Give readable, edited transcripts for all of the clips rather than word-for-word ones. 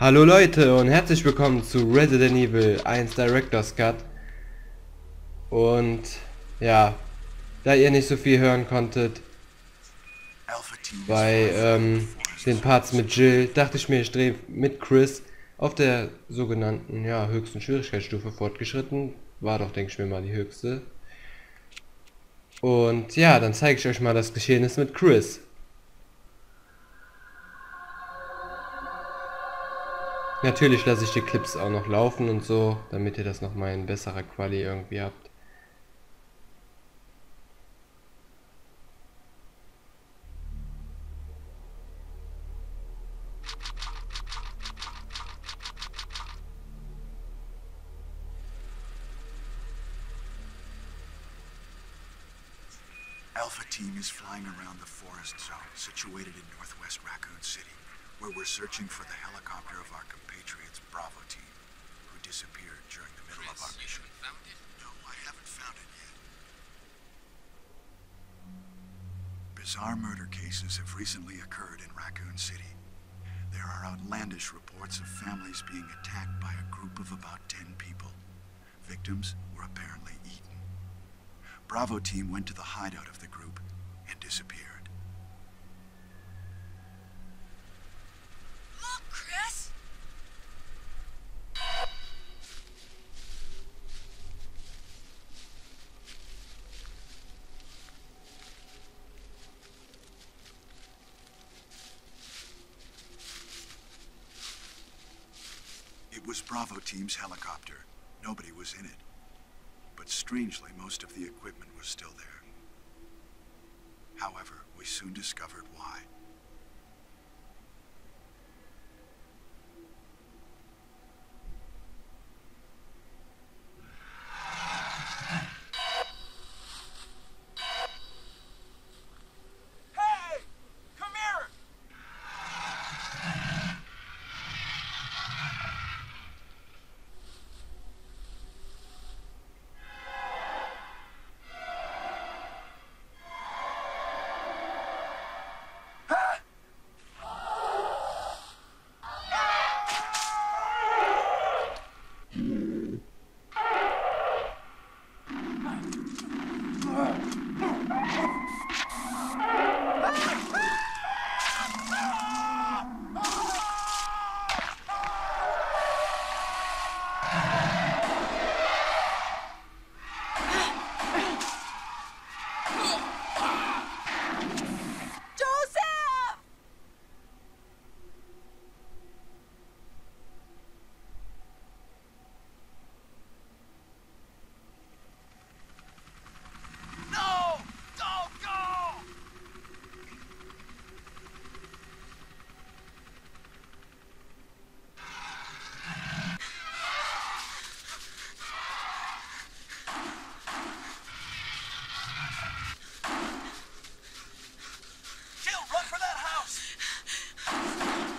Hallo Leute und herzlich willkommen zu Resident Evil 1 Director's Cut. Und ja, da ihr nicht so viel hören konntet bei den Parts mit Jill, dachte ich mir, ich drehe mit Chris auf der sogenannten höchsten Schwierigkeitsstufe fortgeschritten. War doch, denke ich mir mal, die höchste. Und ja, dann zeige ich euch mal das Geschehnis mit Chris. Natürlich lasse ich die Clips auch noch laufen und so, damit ihr das nochmal in besserer Quali irgendwie habt. Alpha Team is flying around the forest zone situated in northwest Raccoon City, where we're searching for the helicopter of our compatriots Bravo Team, who disappeared during the middle of our mission. Found it? No, I haven't found it yet. Bizarre murder cases have recently occurred in Raccoon City. There are outlandish reports of families being attacked by a group of about 10 people. Victims were apparently eaten. Bravo Team went to the hideout of the group and disappeared. Look, Chris! It was Bravo Team's helicopter. Nobody was in it. But strangely, most of the equipment was still there. However, we soon discovered why. Hey! Come here! Joseph! No! Don't go! Jill, run for that house!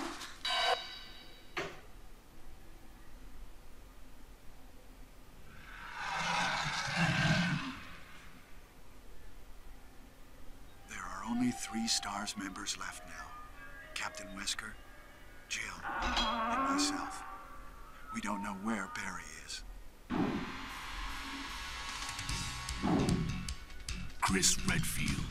There are only 3 STARS members left now. Captain Wesker, Jill, and myself. We don't know where Barry is. Chris Redfield.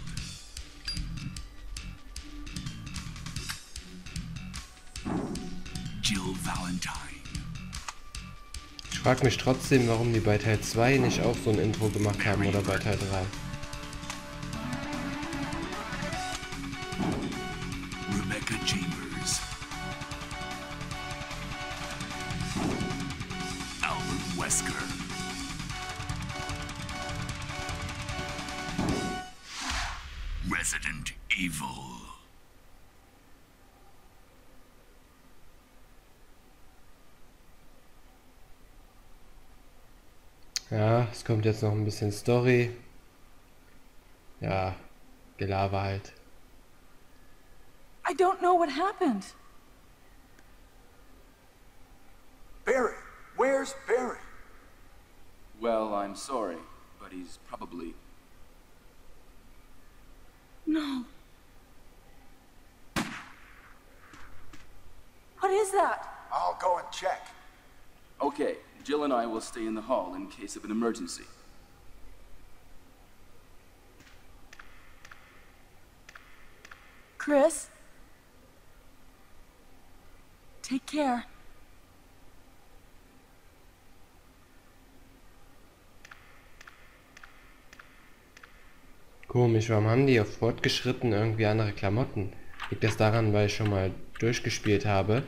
Jill Valentine. Ich frage mich trotzdem, warum die bei Teil 2 nicht auch so ein Intro gemacht haben oder bei Teil 3. Rebecca Chambers. Albert Wesker. Resident Evil. Ja, es kommt jetzt noch ein bisschen Story. Ja, Gelaber halt. I don't know what happened. Barry! Where's Barry? Well, I'm sorry, but he's probably... No. What is that? I'll go and check. Okay, Jill and I will stay in the hall in case of an emergency. Chris? Take care. Komisch, warum haben die auf fortgeschritten irgendwie andere Klamotten? Liegt das daran, weil ich schon mal durchgespielt habe?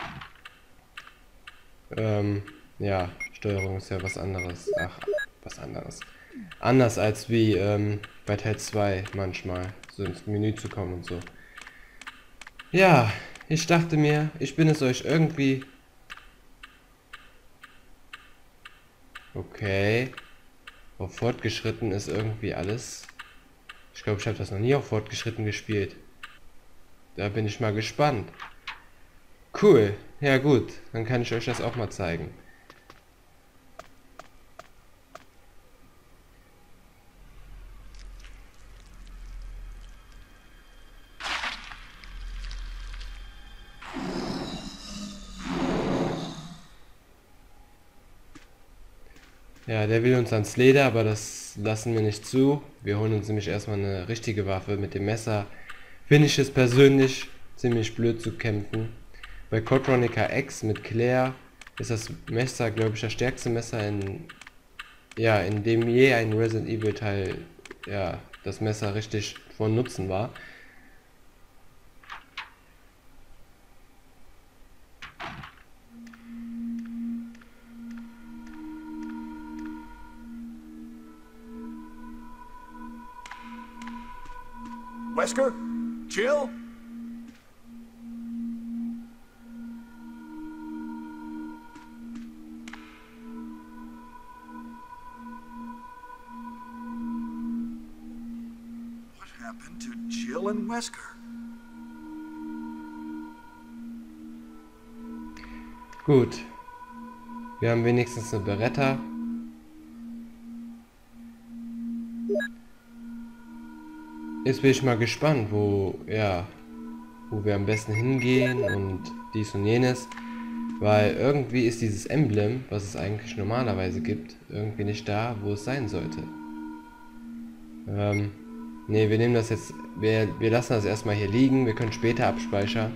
Ja, Steuerung ist ja was anderes. Ach, was anderes. Anders als wie bei Teil 2 manchmal, so ins Menü zu kommen und so. Ja, ich dachte mir, ich bin es euch irgendwie... Okay. Auf fortgeschritten ist irgendwie alles... Ich glaube, ich habe das noch nie auf fortgeschritten gespielt. Da bin ich mal gespannt. Cool. Ja gut, dann kann ich euch das auch mal zeigen. Ja, der will uns ans Leder, aber das lassen wir nicht zu. Wir holen uns nämlich erstmal eine richtige Waffe mit dem Messer. Finde ich es persönlich ziemlich blöd zu kämpfen. Bei Code Veronica X mit Claire ist das Messer, glaube ich, das stärkste Messer in dem je ein Resident Evil Teil, ja, das Messer richtig von Nutzen war. Wesker? Jill? What happened to Jill and Wesker? Gut. Wir haben wenigstens eine Beretta. Jetzt bin ich mal gespannt, wo wir am besten hingehen und dies und jenes. Weil irgendwie ist dieses Emblem, was es eigentlich normalerweise gibt, irgendwie nicht da, wo es sein sollte. Ne, wir nehmen das jetzt, wir lassen das erstmal hier liegen, wir können später abspeichern.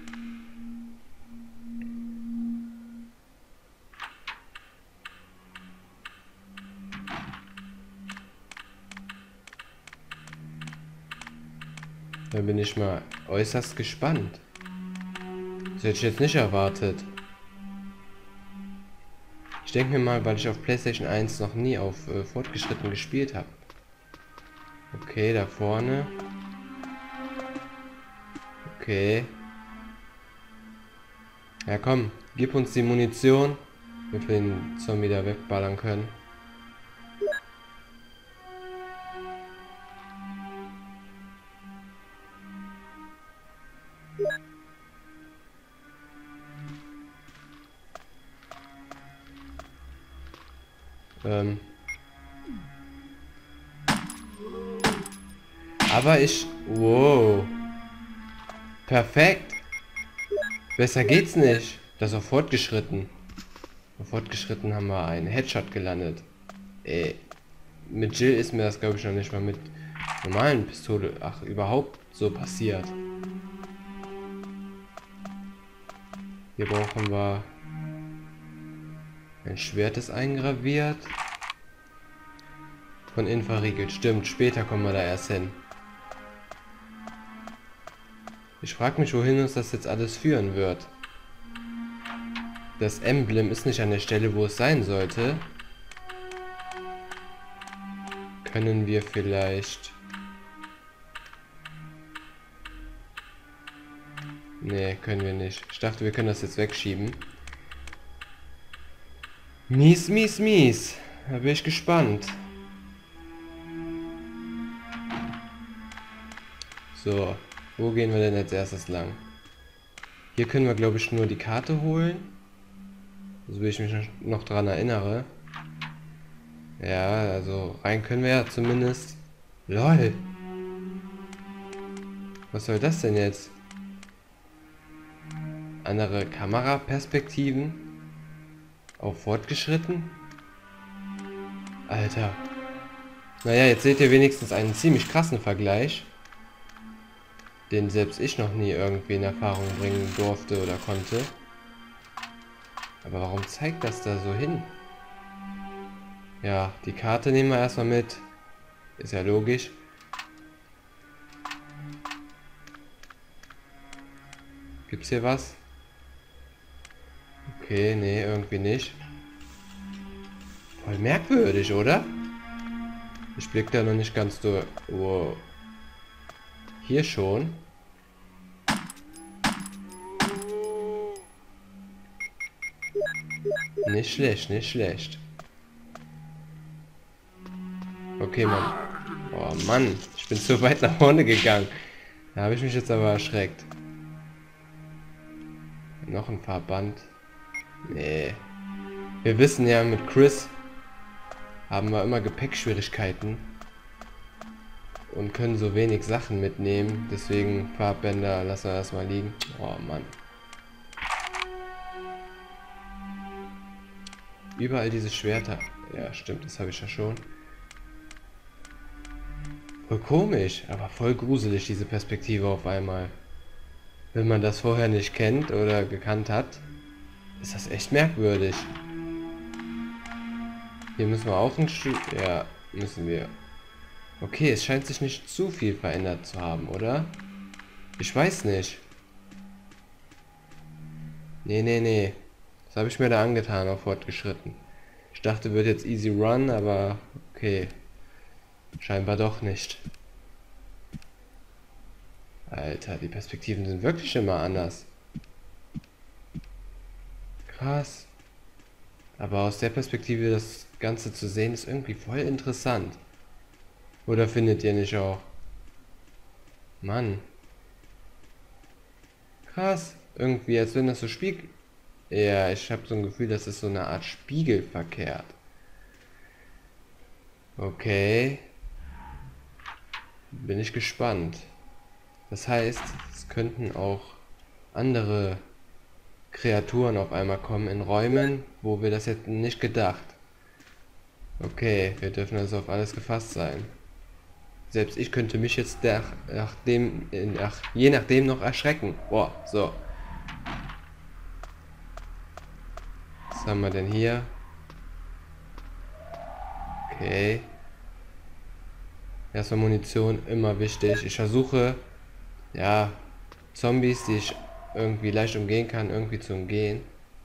Da bin ich mal äußerst gespannt. Das hätte ich jetzt nicht erwartet. Ich denke mir mal, weil ich auf PlayStation 1 noch nie auf fortgeschritten gespielt habe. Okay, da vorne. Okay. Ja komm, gib uns die Munition, damit wir den Zombie da wegballern können. Aber wow. Perfekt. Besser geht's nicht. Das ist auf fortgeschritten. Auf fortgeschritten haben wir einen Headshot gelandet. Mit Jill ist mir das, glaube ich, noch nicht mal mit normalen Pistole, überhaupt so passiert. Hier brauchen wir ein Schwert, ist eingraviert. Von innen verriegelt. Stimmt, später kommen wir da erst hin. Ich frage mich, wohin uns das jetzt alles führen wird. Das Emblem ist nicht an der Stelle, wo es sein sollte. Können wir vielleicht... Nee, können wir nicht. Ich dachte, wir können das jetzt wegschieben. Mies, mies, mies. Da bin ich gespannt. So, wo gehen wir denn als erstes lang? Hier können wir, glaube ich, nur die Karte holen. So wie ich mich noch dran erinnere. Ja, also rein können wir ja zumindest. LOL. Was soll das denn jetzt? andere Kameraperspektiven auf fortgeschritten. Alter. Naja, jetzt seht ihr wenigstens einen ziemlich krassen Vergleich, den selbst ich noch nie irgendwie in Erfahrung bringen durfte oder konnte. Aber warum zeigt das da so hin? Ja, die Karte nehmen wir erstmal mit. Ist ja logisch. Gibt's hier was? Okay, nee, irgendwie nicht. Voll merkwürdig, oder? Ich blick da noch nicht ganz durch. Wow. Hier schon. Nicht schlecht, nicht schlecht. Okay, Mann. Oh Mann, ich bin zu weit nach vorne gegangen. Da habe ich mich jetzt aber erschreckt. Noch ein Farbband. Nee. Wir wissen ja, mit Chris haben wir immer Gepäckschwierigkeiten und können so wenig Sachen mitnehmen. Deswegen Farbbänder lassen wir erstmal liegen. Oh Mann. Überall diese Schwerter. Ja, stimmt, das habe ich ja schon. Voll komisch, aber voll gruselig, diese Perspektive auf einmal. Wenn man das vorher nicht kennt oder gekannt hat, ist das echt merkwürdig. Hier müssen wir auch ein Stück... Ja, müssen wir. Okay, es scheint sich nicht zu viel verändert zu haben, oder? Ich weiß nicht. Nee. Was habe ich mir da angetan auf fortgeschritten? Ich dachte, wird jetzt easy run, aber okay. Scheinbar doch nicht. Alter, die Perspektiven sind wirklich immer anders. Krass. Aber aus der Perspektive das Ganze zu sehen, ist irgendwie voll interessant. Oder findet ihr nicht auch? Mann. Krass. Irgendwie, als wenn das so spiegelt. Ja, ich habe so ein Gefühl, das ist so eine Art Spiegel verkehrt. Okay. Bin ich gespannt. Das heißt, es könnten auch andere Kreaturen auf einmal kommen in Räumen, wo wir das jetzt nicht gedacht. Okay, wir dürfen also auf alles gefasst sein. Selbst ich könnte mich jetzt je nachdem noch erschrecken. Boah, so. Was haben wir denn hier? Okay. Erstmal Munition, immer wichtig. Ich versuche, ja, Zombies, die ich irgendwie leicht umgehen kann, irgendwie zu umgehen.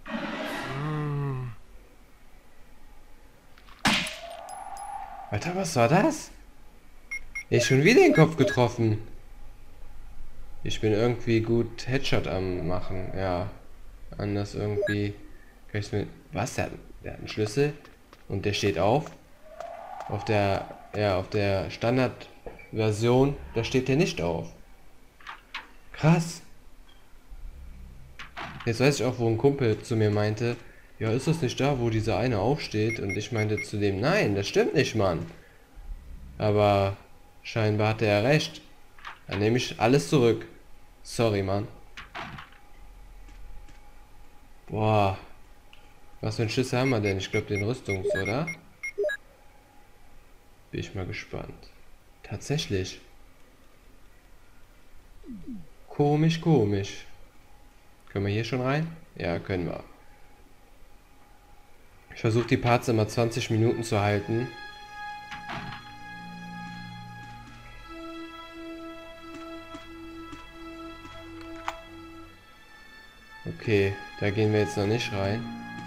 Alter, was war das? Ich schon wieder den Kopf getroffen. Ich bin irgendwie gut Headshot am machen, ja. Anders irgendwie kann ich mir... Was? Der hat einen Schlüssel und der steht auf. Auf der Standardversion, da steht der nicht auf. Krass. Jetzt weiß ich auch, wo ein Kumpel zu mir meinte, ja, ist das nicht da, wo dieser eine aufsteht? Und ich meinte zu dem, nein, das stimmt nicht, Mann. Aber scheinbar hatte er recht. Dann nehme ich alles zurück. Sorry, Mann. Boah. Was für ein Schlüssel haben wir denn? Ich glaube den Rüstungs, oder? Bin ich mal gespannt. Tatsächlich. Komisch. Können wir hier schon rein? Ja, können wir. Ich versuche die Parts immer 20 Minuten zu halten. Okay, da gehen wir jetzt noch nicht rein.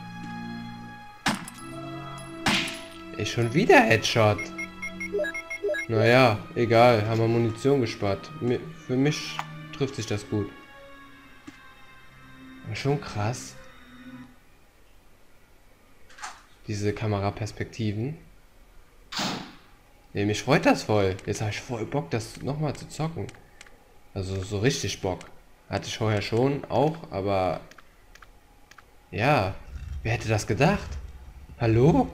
Ist schon wieder Headshot. Naja, egal, haben wir Munition gespart. Für mich trifft sich das gut. Aber schon krass. Diese Kameraperspektiven. Nee, mich freut das voll. Jetzt habe ich voll Bock, das nochmal zu zocken. Also so richtig Bock. Hatte ich vorher schon auch, aber... Ja, wer hätte das gedacht? Hallo?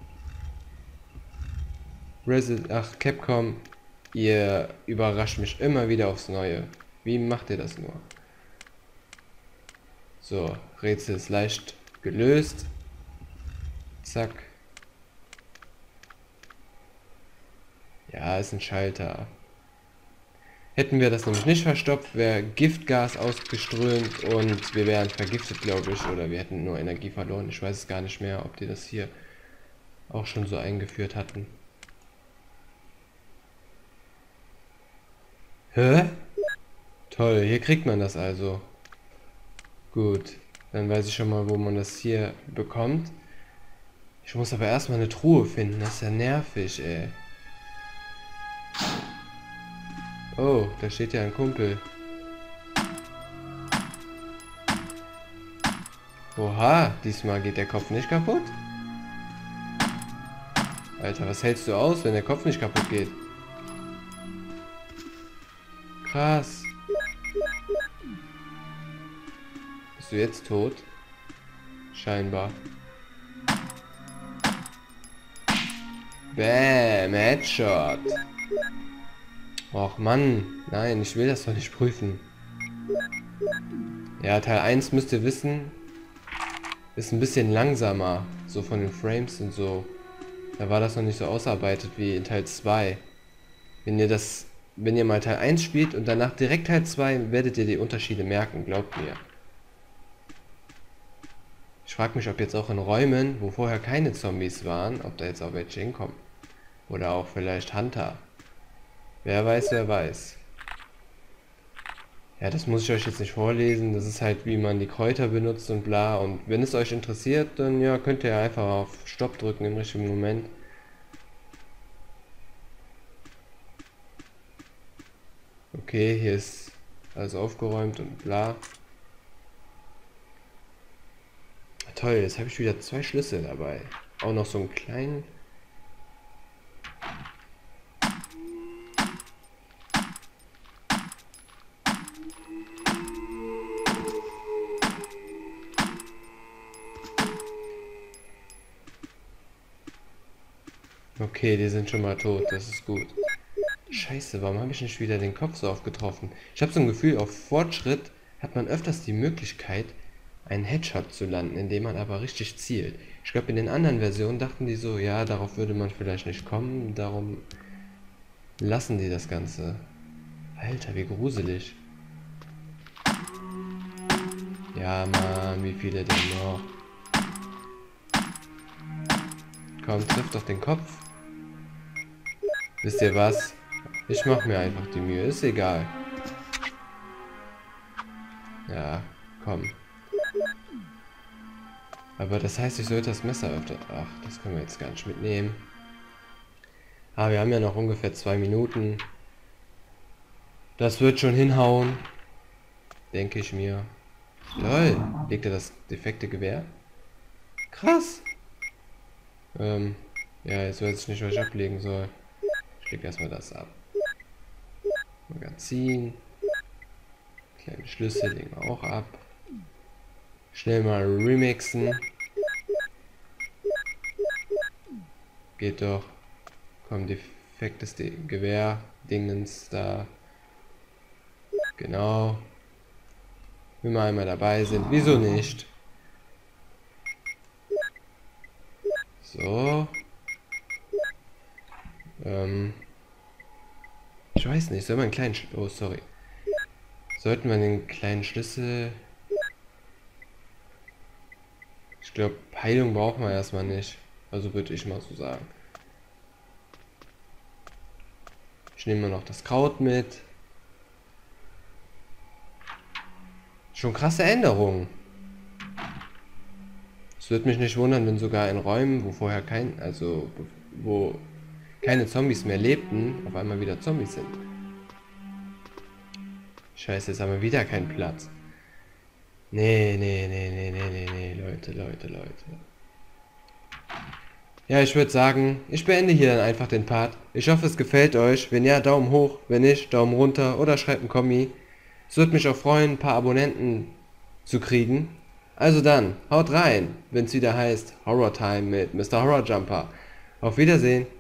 Capcom, ihr überrascht mich immer wieder aufs Neue. Wie macht ihr das nur? So, Rätsel ist leicht gelöst. Zack. Ja, ist ein Schalter. Hätten wir das nämlich nicht verstopft, wäre Giftgas ausgeströmt und wir wären vergiftet, glaube ich. Oder wir hätten nur Energie verloren. Ich weiß es gar nicht mehr, ob die das hier auch schon so eingeführt hatten. Hä? Toll, hier kriegt man das also. Gut, dann weiß ich schon mal, wo man das hier bekommt. Ich muss aber erstmal eine Truhe finden, das ist ja nervig, ey. Oh, da steht ja ein Kumpel. Oha, diesmal geht der Kopf nicht kaputt? Alter, was hältst du aus, wenn der Kopf nicht kaputt geht? Krass. Bist du jetzt tot? Scheinbar. Bäm, Headshot. Och Mann, nein, ich will das doch nicht prüfen. Ja, Teil 1 müsst ihr wissen, ist ein bisschen langsamer, so von den Frames und so. Da war das noch nicht so ausarbeitet wie in Teil 2. Wenn ihr mal Teil 1 spielt und danach direkt Teil 2, werdet ihr die Unterschiede merken, glaubt mir. Ich frage mich, ob jetzt auch in Räumen, wo vorher keine Zombies waren, ob da jetzt auch welche hinkommen. Oder auch vielleicht Hunter. Wer weiß, wer weiß. Ja, das muss ich euch jetzt nicht vorlesen. Das ist halt, wie man die Kräuter benutzt und bla. Und wenn es euch interessiert, dann ja, könnt ihr einfach auf Stopp drücken im richtigen Moment. Okay, hier ist alles aufgeräumt und bla. Toll, jetzt habe ich wieder 2 Schlüssel dabei. Auch noch so einen kleinen. Okay, die sind schon mal tot, das ist gut. Scheiße, warum habe ich nicht wieder den Kopf so oft getroffen? Ich habe so ein Gefühl, auf Fortschritt hat man öfters die Möglichkeit, einen Headshot zu landen, indem man aber richtig zielt. Ich glaube, in den anderen Versionen dachten die so, ja, darauf würde man vielleicht nicht kommen, darum lassen die das Ganze. Alter, wie gruselig. Ja, Mann, wie viele denn noch? Komm, trifft doch den Kopf. Wisst ihr was? Ich mache mir einfach die Mühe, ist egal. Ja, komm. Aber das heißt, ich sollte das Messer öfter... Ach, das können wir jetzt gar nicht mitnehmen. Ah, wir haben ja noch ungefähr 2 Minuten. Das wird schon hinhauen. Denke ich mir. Toll. Legt er das defekte Gewehr? Krass. Ja, jetzt weiß ich nicht, was ich ablegen soll. Ich lege erstmal das ab. Magazin. Kleine Schlüssel legen wir auch ab. Schnell mal remixen. Geht doch. Komm, defektes Gewehr. Dingens da. Genau. Wenn wir einmal dabei sind. Wieso nicht? So. Ich weiß nicht, soll man einen kleinen oh, sorry. Sollten wir den kleinen Schlüssel... Ich glaube, Heilung brauchen wir erstmal nicht. Also würde ich mal so sagen. Ich nehme noch das Kraut mit. Schon krasse Änderungen. Es würde mich nicht wundern, wenn sogar in Räumen, wo vorher wo keine Zombies mehr lebten, auf einmal wieder Zombies sind. Scheiße, jetzt haben wir wieder keinen Platz. Nee, Leute. Ja, ich würde sagen, ich beende hier dann einfach den Part. Ich hoffe, es gefällt euch. Wenn ja, Daumen hoch. Wenn nicht, Daumen runter oder schreibt einen Kommi. Es würde mich auch freuen, ein paar Abonnenten zu kriegen. Also dann, haut rein, wenn es wieder heißt Horror Time mit Mr. Horror Jumper. Auf Wiedersehen.